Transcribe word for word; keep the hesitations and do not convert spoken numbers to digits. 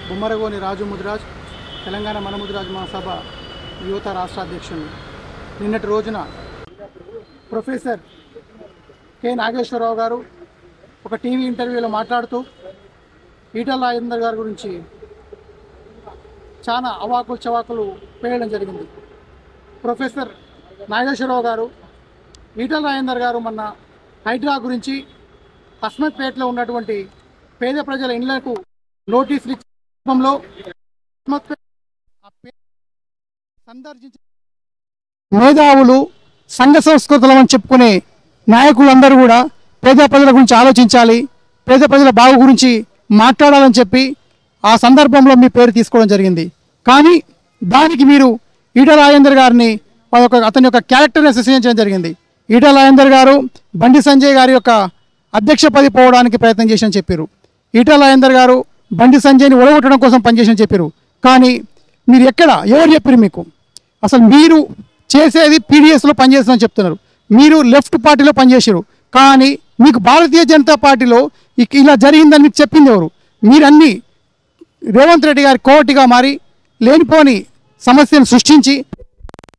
బొమ్మరగోని రాజు ముదిరాజ్ తెలంగాణ మన ముదిరాజ్ మహాసభ యువత రాష్ట్ర అధ్యక్షుడు. నిన్నటి రోజున ప్రొఫెసర్ కె నాగేశ్వరరావు గారు ఒక టీవీ ఇంటర్వ్యూలో మాట్లాడుతూ ఈటల రాజేందర్ గారి గురించి చాలా అవాకులు చవాకులు పేయడం జరిగింది. ప్రొఫెసర్ నాగేశ్వరరావు గారు ఈటల రాజేందర్ గారు మొన్న హైడ్రా గురించి హస్మత్పేటలో ఉన్నటువంటి పేద ప్రజల ఇళ్లకు నోటీసులు ఇచ్చడంలో సందర్శించి మేధావులు సంఘ సంస్కృతులు అని చెప్పుకునే నాయకులందరూ కూడా పేద ప్రజల గురించి ఆలోచించాలి, పేద ప్రజల బాగు గురించి మాట్లాడాలని చెప్పి ఆ సందర్భంలో మీ పేరు తీసుకోవడం జరిగింది. కానీ దానికి మీరు ఈటల రాజేందర్ గారిని అతని యొక్క క్యారెక్టర్ అసోసియేషన్ చేయడం జరిగింది. ఈటల రాజేందర్ గారు బండి సంజయ్ గారి యొక్క అధ్యక్ష పదవి పోవడానికి ప్రయత్నం చేసిన చెప్పారు. ఈటల రాజేందర్ గారు బండి సంజయ్ని ఓడగొట్టడం కోసం పనిచేసిన చెప్పారు. కానీ మీరు ఎక్కడ ఎవరు చెప్పారు మీకు? అసలు మీరు చేసేది పీడిఎస్లో పనిచేస్తుందని చెప్తున్నారు. మీరు లెఫ్ట్ పార్టీలో పనిచేసారు. కానీ మీకు భారతీయ జనతా పార్టీలో ఇలా జరిగిందని మీకు చెప్పింది ఎవరు? మీరన్నీ రేవంత్ రెడ్డి గారి కోటిగా మారి లేనిపోని సమస్యను సృష్టించి